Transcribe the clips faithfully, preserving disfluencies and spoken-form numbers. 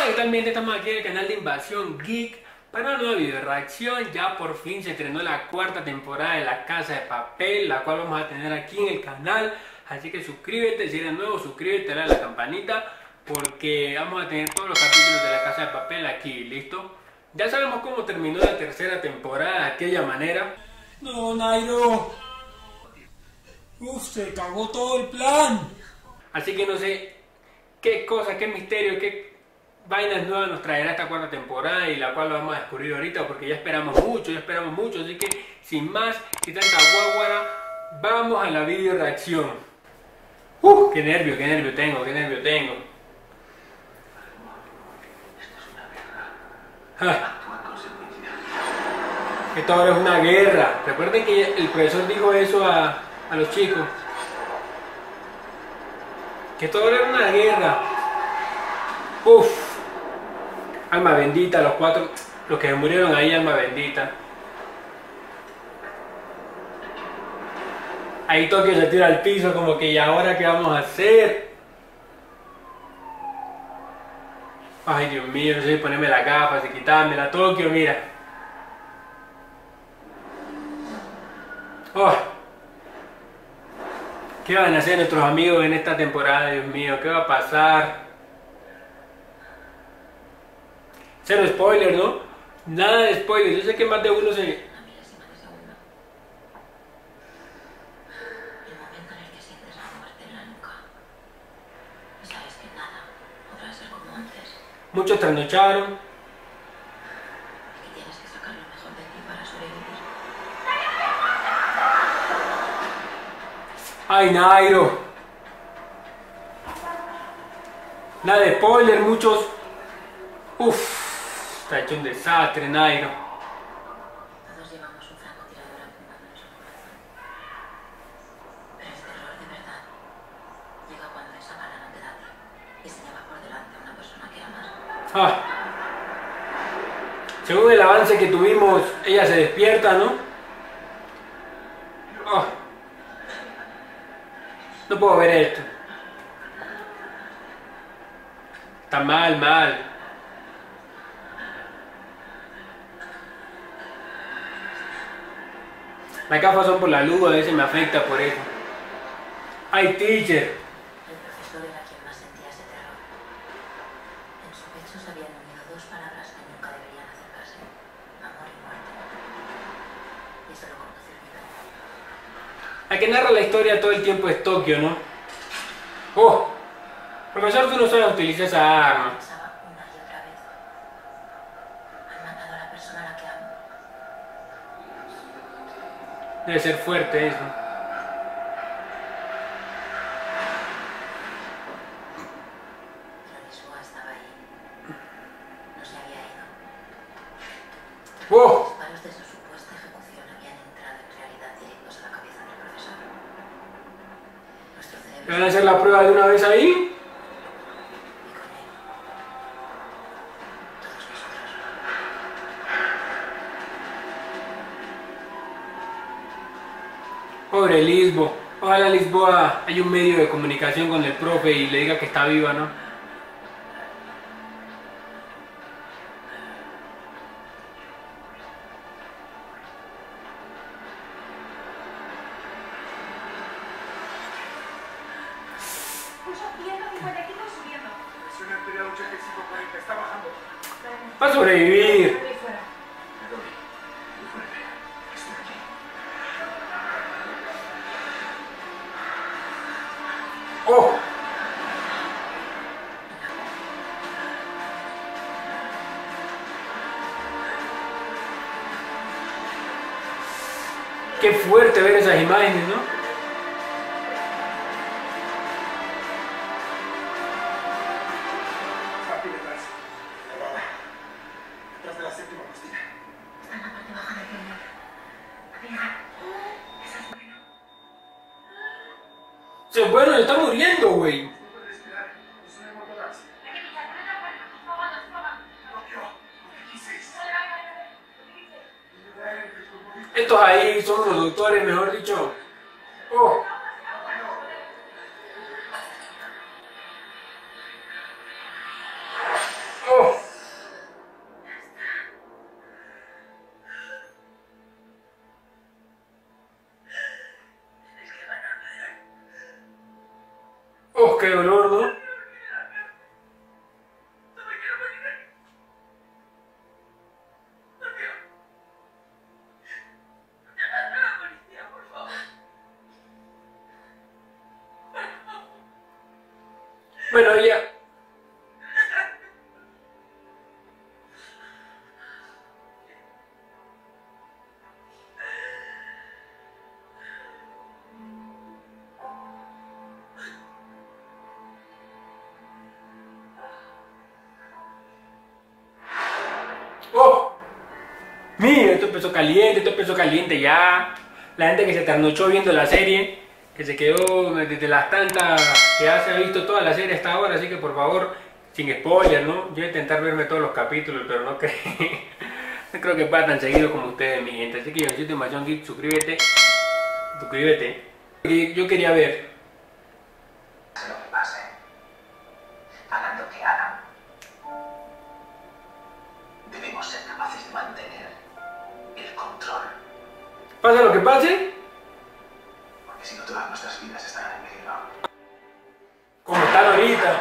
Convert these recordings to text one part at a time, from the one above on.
Hola, ¿qué tal, mi gente? Estamos aquí en el canal de Invasión Geek para una nueva video reacción. Ya por fin se estrenó la cuarta temporada de La Casa de Papel, la cual vamos a tener aquí en el canal. Así que suscríbete, si eres nuevo, suscríbete, dale a la campanita, porque vamos a tener todos los capítulos de La Casa de Papel aquí, ¿listo? Ya sabemos cómo terminó la tercera temporada de aquella manera. No, Nairo. Uf, se cagó todo el plan. Así que no sé qué cosa, qué misterio, qué vainas nuevas nos traerá esta cuarta temporada, y la cual lo vamos a descubrir ahorita porque ya esperamos mucho, ya esperamos mucho. Así que sin más y tanta guaguara, vamos a la video reacción. Uh, qué nervio, qué nervio tengo, qué nervio tengo. Ah. Esto ahora es una guerra. Recuerden que el profesor dijo eso a, a los chicos. Que esto ahora era una guerra. Uff. Alma bendita, los cuatro, los que murieron ahí, alma bendita. Ahí Tokio se tira al piso como que, ¿y ahora qué vamos a hacer? Ay, Dios mío, no sé si ponerme las gafas, si quitármela. Tokio, mira. Oh. ¿Qué van a hacer nuestros amigos en esta temporada, Dios mío? ¿Qué va a pasar? Cero spoiler, ¿no? Nada de spoiler. Yo sé que más de uno se... Una milésima de segundo. El momento en el que sientes la muerte en la nuca. Y sabes que nada podrá ser como antes. Muchos trasnocharon. Y que tienes que sacar lo mejor de ti para sobrevivir. Ay, Nairo. Nada de spoiler, muchos... Uff. Está hecho un desastre, Nairo. Todos llevamos un francotirador apuntando en su corazón. Pero el terror de verdad llega cuando esa bala no te da a ti y se lleva por delante a una persona que amas. Ah. Según el avance que tuvimos, ella se despierta, ¿no? Oh. No puedo ver esto. Está mal, mal. Las gafas son por la luz, a veces me afecta por eso. ¡Ay, teacher! El profesor era quien más sentía ese terror. En su pecho se habían unido dos palabras que nunca deberían acercarse: amor y muerte. Y eso lo conoce el vida. La que narra la historia todo el tiempo es Tokio, ¿no? ¡Oh! Profesor, tú no sabes utilizar esa arma. Pensaba una y otra vez: han matado a la persona a la que amo. Debe ser fuerte eso. Pero Lisboa estaba ahí. No se había ido. ¡Oh! Los disparos de su supuesta ejecución habían entrado en realidad directos a la cabeza del profesor. Nuestro cerebro... ¿Van a hacer la prueba de una vez ahí? Y con él. Todos nosotros. Pobre Lisboa. Ojalá Lisboa haya un medio de comunicación con el profe y le diga que está viva, ¿no? Presión arterial ochenta y cinco cuarenta, está bajando. Va a sobrevivir. ¡Oh! Qué fuerte ver esas imágenes, ¿no? Papi detrás. Detrás de la séptima pastilla. Está en la parte baja del túnel. Mira. Eso es bueno. Se bueno, se está muriendo, güey. No puede respirar. Es una hemotorax. Tokio, dieciséis. Estos ahí son los doctores, mejor dicho. ¡Oh! ¡Oh! qué dolor, ¿no? Bueno, ya. ¡Oh! Mira, esto empezó caliente, esto empezó caliente ya. La gente que se trasnochó viendo la serie, que se quedó desde las tantas que ya se ha visto toda la serie hasta ahora, así que por favor, sin spoiler, ¿no? Yo voy a intentar verme todos los capítulos, pero no creo, no creo que pueda tan seguido como ustedes, mi gente. Así que yo necesito Invasión Geek, suscríbete, suscríbete. Yo quería ver. Pase lo que pase, hagan lo que hagan, debemos ser capaces de mantener el control. ¿Pasa lo que pase? Porque si no, todas nuestras vidas estarán en peligro. Como están ahorita.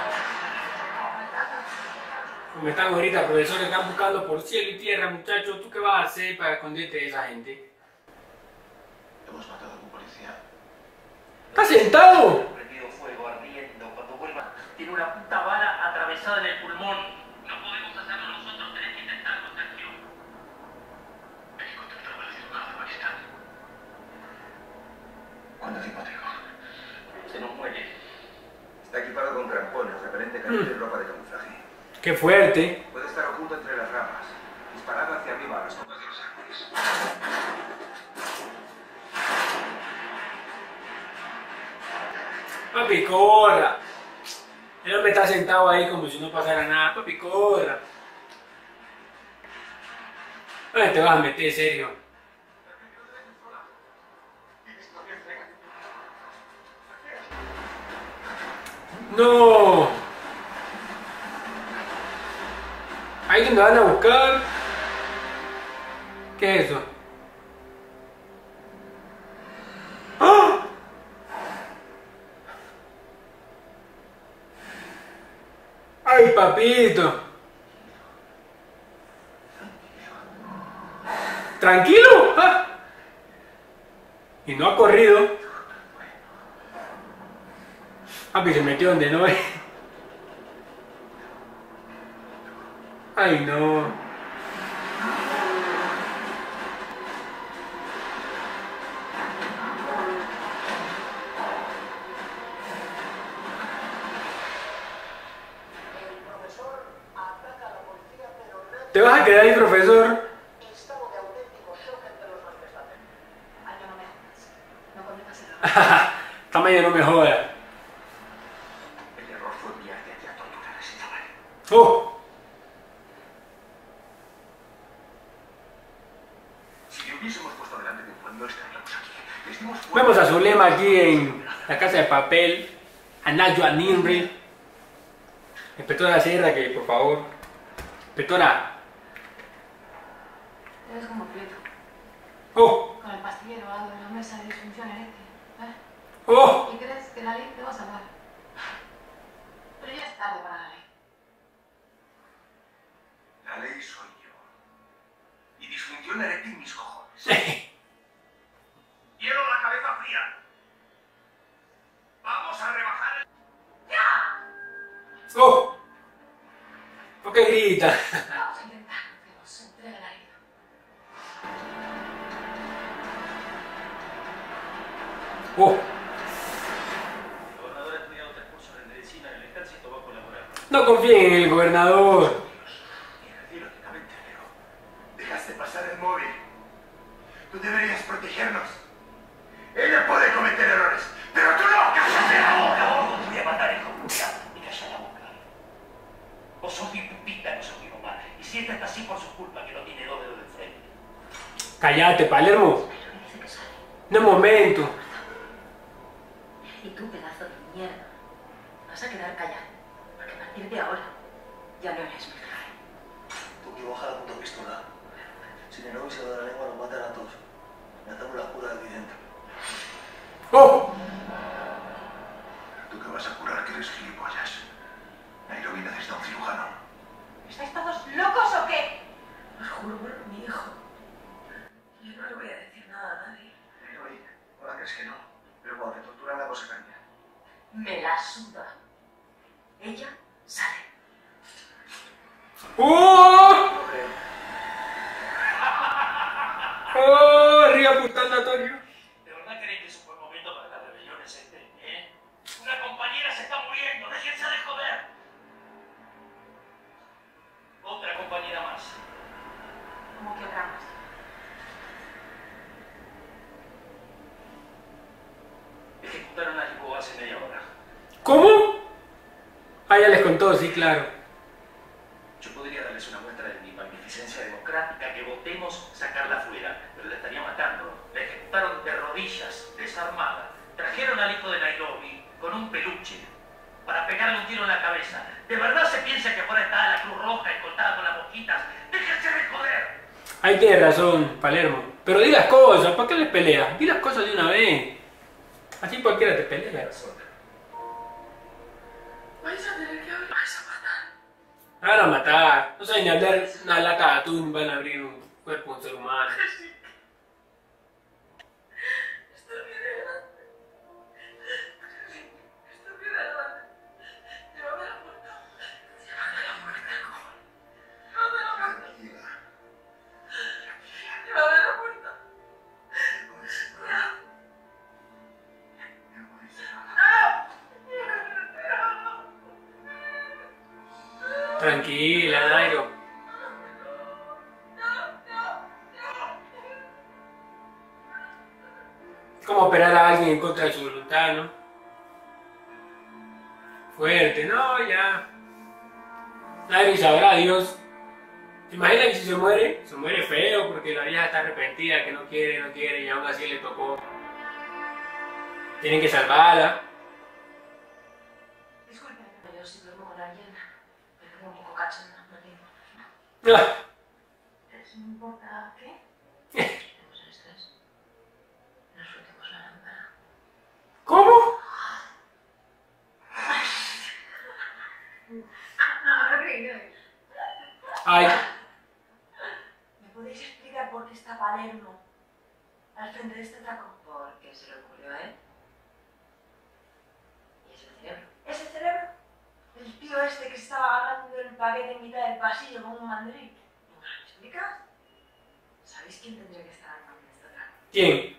Como están ahorita, profesores, están buscando por cielo y tierra, muchachos. ¿Tú qué vas a hacer para esconderte de esa gente? Hemos matado a un policía. ¿Estás sentado? Prendido fuego, ardiendo. Cuando vuelva, tiene una puta bala atravesada en el pulmón. No podemos hacerlo nosotros, tenés que intentarlo, Sergio. Hay que contactar con la cirujana de Pakistán. ¿Cuánto tiempo tengo? Se nos muere. Está equipado con crampones, repelente caliente y ropa de camuflaje. ¡Qué fuerte! Puede estar oculto entre las ramas. Disparado hacia arriba a las copas de los árboles. Papi, corra. El hombre está sentado ahí como si no pasara nada. Papi, corra. ¿Dónde te vas a meter, serio? No. Ahí me van a buscar. ¿Qué es eso? ¡Ah! ¡Ay, papito! ¿Tranquilo? ¿Ah? Y no ha corrido. Papi se metió donde no es. Ay, no. ¿Te vas a quedar ahí, profesor? Estado de auténtico shock entre los manifestantes. Ay, no me jodas. No cometas el error. Tamaño no me joda. El error fue enviarte a torturar a ese chaval. ¡Oh! Si le hubiésemos puesto delante de un buen, no estaríamos aquí. Les dimos fuego. Vemos a Zulema aquí en la Casa de Papel. A Najwa Nimri. Inspectora Sierra, que por favor. Inspectora. Eres como Prieto, ¡Oh! con el pastillero al lado de la mesa de disfunción eréctil. ¿Eh? ¡Oh! ¿Y crees que la ley te va a salvar? Pero ya es tarde para la ley. La ley soy yo. Y disfunción eréctil mis cojones. Quiero la cabeza fría. Vamos a rebajar el... ¡Oh! ¿Por qué grita? Vamos a intentar que nos entregue la herida. ¡Oh! El gobernador ha estudiado tres cursos de medicina en el ejército, va a colaborar. No confíen en el gobernador. Irónicamente, Leo, dejaste pasar el móvil. Tú deberías protegernos. Ella puede cometer errores, pero tú no. ¡Cállate la boca! No, te voy a matar, hijo puta. Y calla la boca. Vos sos mi pupita, no sos mi mamá. Y si esta está así por su culpa, que no tiene dos dedos de frente. Cállate, Palermo. Pero dice que sale. No es momento. Y tú, pedazo de mierda, vas a quedar callado. Porque a partir de ahora ya no eres mi hija. Tú que baja la puta pistola. Si no hubiese dado la lengua, nos matan a todos. Me hacemos la cura aquí dentro. ¡Oh! ¿Tú qué vas a curar que eres ¡Oh! No creo. ¡Oh! Arriba apuntando a Tokio. ¿De verdad creen que es un buen momento para las rebeliones este? ¿Eh? Una compañera se está muriendo, déjense de joder. Otra compañera más. ¿Cómo que otra más? Ejecutaron a Rico hace media hora. ¿Cómo? Ah, ya les contó, sí, claro. Yo podría darles una muestra de mi magnificencia democrática, que votemos sacarla fuera, pero la estaría matando. La ejecutaron de rodillas, desarmada. Trajeron al hijo de Nairobi con un peluche para pegarle un tiro en la cabeza. ¿De verdad se piensa que fuera está la Cruz Roja escoltada con las mosquitas? ¡Déjense de joder! Ahí tiene razón, Palermo. Pero di las cosas, ¿para qué les peleas? Di las cosas de una vez. Así cualquiera te pelea. Vais a tener que abrir. Vais a matar. Van a matar. No saben ni hablar una lata de atún, van a abrir un cuerpo de un ser humano. Esto es bien grande. Esto es bien grande. Llévame a la puerta. Llévame a la puerta. Llévame a la puerta. Tranquila. Llévame a la puerta. No dice nada. No dice nada. Tranquila, Nairo. Es como operar a alguien en contra de su voluntad, ¿no? Fuerte, no, ya. Nairo sabrá, Dios. ¿Se imagina que si se muere? Se muere feo porque la vieja está arrepentida, que no quiere, no quiere y aún así le tocó. Tienen que salvarla. Disculpe, pero yo si duermo con alguien, me pongo un poco cachonda, no te importa. Ah, ¿Les importa qué? Tenemos el estrés. Nos frotemos la lámpara. ¿Cómo? No, no creí. Ay, ¿Me podéis explicar por qué está Palermo al frente de este atraco? Porque se le ocurrió a él. Y es el cerebro. ¿Es el cerebro? El tío este que estaba agarrando el paquete en mitad del pasillo como un mandril. ¿Me explicas? ¿Sabéis quién tendría que estar armando este atraco? ¿quién?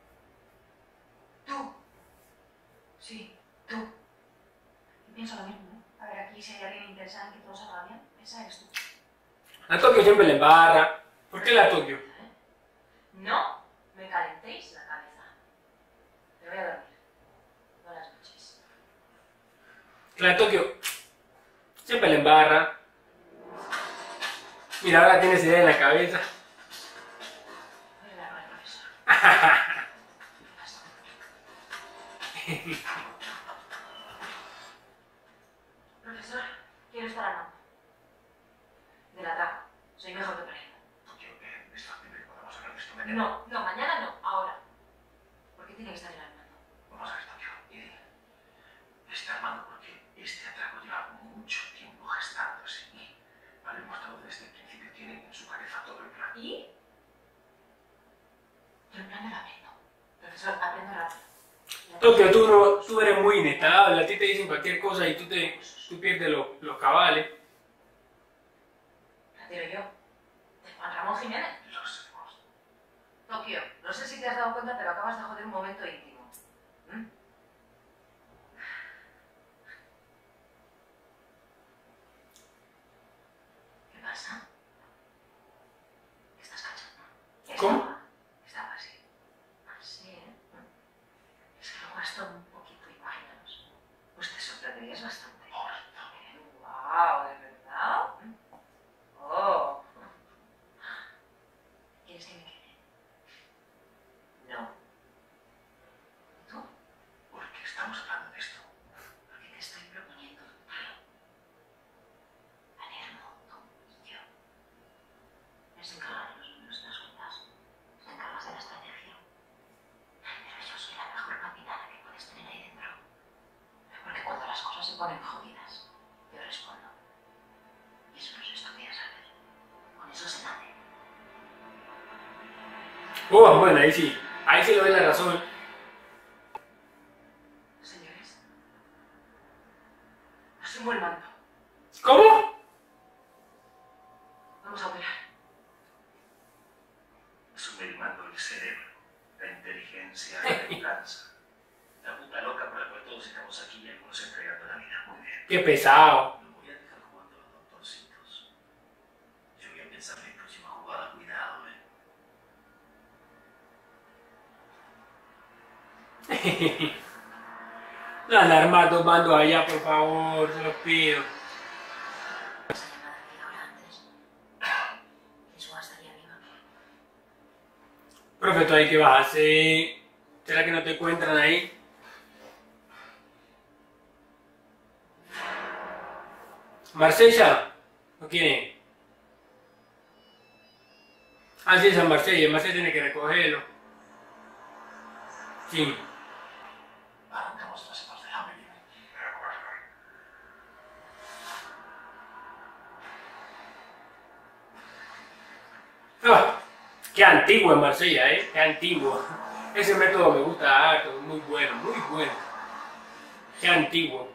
Tú. Sí, tú. Y pienso lo mismo, ¿no? A ver, aquí si hay alguien interesante que todo salga bien, esa eres tú. A Tokio siempre le embarra. ¿Por qué la Tokio? No me calentéis la cabeza. Me voy a dormir. Buenas noches. La Tokio siempre le embarra. Mira, ahora tienes idea en la cabeza. Voy a hablar con el profesor. Profesor, quiero estar al mando. Del atraco. Soy mejor que Palermo. Tokio, eh, es fácil que podamos hablar de esto mañana. No, no, mañana no, ahora. ¿Por qué tiene que estar él al mando? Vamos a ver, Tokio. Eh, está armado porque este atraco lleva mucho tiempo gestándose y vale mostrado desde el principio. Tiene en su cabeza todo el plan. ¿Y? Yo el plan me lo aprendo. Profesor, aprendo rápido. Tokio, tú, no, tú eres muy inestable. A ti te dicen cualquier cosa y tú, te, tú pierdes los, los cabales. La tiro yo. De Juan Ramón Jiménez. Lo sabemos. Tokio, no sé si te has dado cuenta, pero acabas de joder un momento íntimo. ¿Mm? ¿Qué pasa? ¿Estás cachondo? ¿Cómo? Estaba- Estaba así. Así, ¿eh? Es que luego esto un poquito, imaginaos. Pues te sorprenderías bastante. ¡Guau! ¿De verdad? ¡Oh! ¿Quieres que me quede? No. ¿Tú? ¿Por qué estamos hablando de esto? Porque te estoy proponiendo un plan. Palermo, tú y yo. Nos encargan de los números de las cuentas. Te encargas de la estrategia. Pero yo soy la mejor capitana que puedes tener ahí dentro. Porque cuando las cosas se ponen jodidas, yo respondo. Y eso no es estúpido, ¿sabes? Con eso se nace. Oh, bueno, ahí sí. Ahí sí le doy la razón. Señores, asumo el mando. ¿Cómo? paciencia, la templanza. La puta loca por la cual todos estamos aquí y algunos entregando la vida. Muy bien. Qué pesado. No voy a dejar jugando a los doctorcitos. Yo voy a pensar en mi próxima jugada. Cuidado, eh. No andar más dos bandos allá, por favor, se los pido. Esa llamada que ahora antes. Eso estaría viva. Profe, ¿tú ahí qué vas a hacer? ¿Será que no te encuentran ahí? ¿Marsella? ¿O quién es? Ah, sí, San Marsella. Marsella tiene que recogerlo. Sí. Arrancamos las setas de Hamelin. De acuerdo. Ah, qué antiguo es Marsella, ¿eh? Qué antiguo. Ese método me gusta harto, muy bueno, muy bueno. Qué antiguo.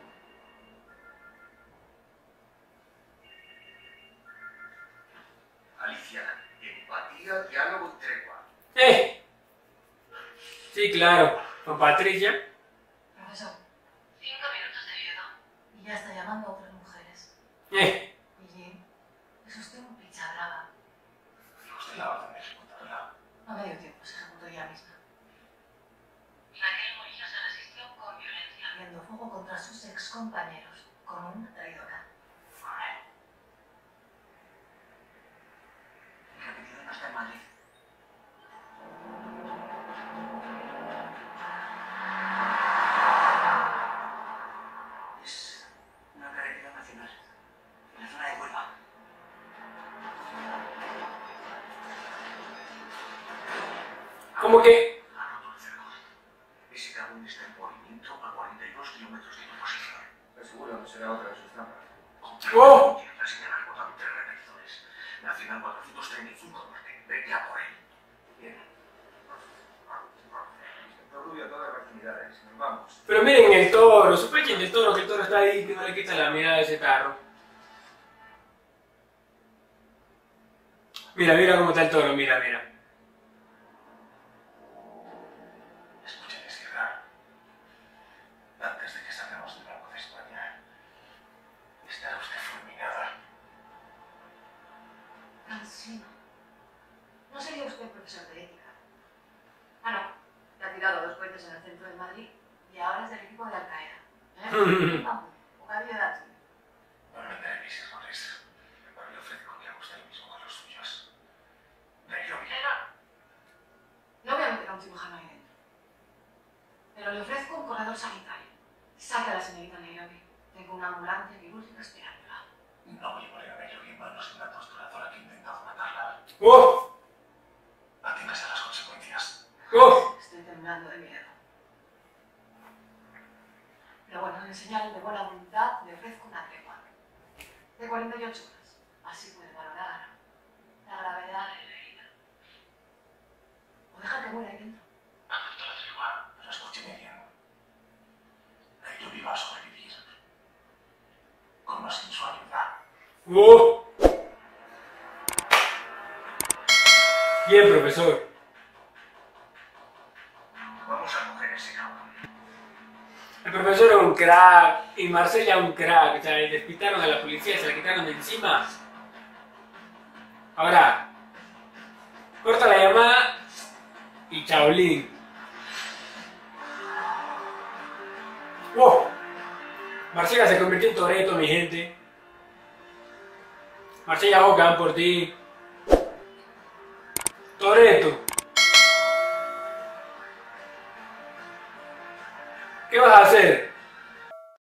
Alicia, empatía, diálogo y tregua. ¡Eh! Sí, claro. Con Patricia. Profesor. Cinco minutos de ayuda. Y ya está llamando a otras mujeres. ¡Eh! Y Jim, es usted un picha brava. Usted la orden de ejecutarla. No me dio tiempo, se ejecutó ya misma. Raquel Murillo se resistió con violencia. Abriendo fuego contra sus ex compañeros, como una traidora. Mi apellido no está en Madrid. Es una carretera nacional, en la zona de Huelva. Como que... Ha roto el cerco. Ese carbón está en movimiento a cuarenta y dos kilómetros de tu posición. Es seguro, no será otra de sus trampas. ¡Oh! La señal ha botado tres repetidores. Nacional cuatrocientos treinta y cinco norte. Vete a por él. Bien. Inspector Rubio, todas las actividades. Nos vamos. Pero miren el toro, sospechen del toro, que el toro está ahí, que no le quita la mirada a ese tarro. Mira, mira cómo está el toro, mira, mira. Escúcheme, Sierra. Antes de que salgamos del Banco de España, estará usted fulminada. Cansino. ¿No sería usted profesor de ética? Ah, no. Le ha tirado dos cohetes en el centro de Madrid y ahora es del equipo de Al Qaeda. ¿Eh? Vamos, bocadillo de Atsi. No me meteré en mis errores. Pero le ofrezco que haga usted lo mismo con los suyos. Nairobi. Pero no voy a meter a un cirujano ahí dentro. Pero le ofrezco un corredor sanitario. Saque a la señorita Nairobi. Tengo una ambulancia quirúrgica esperándola. No voy a poner a Nairobi en manos de una torturadora que ha intentado matarla. ¡Oh! Aténgase a las consecuencias. ¡Oh! Estoy temblando de miedo. Pero bueno, en señal de buena voluntad le ofrezco una tregua. De cuarenta y ocho horas. Así puede valorar la gravedad de la herida. O deja que muera ahí dentro. Acepto la tregua, pero escúcheme bien. Nairobi va a sobrevivir. Con o sin su ayuda. ¡Oh! Bien, profesor. Vamos a coger ese cabrón. El profesor es un crack y Marsella es un crack. O sea, despistaron a la policía, se la quitaron de encima. Ahora, corta la llamada y chaolín. ¡Wow! Marsella se convirtió en Toretto, mi gente. Marsella, Hogan por ti. Toretto. ¿Qué vas a hacer?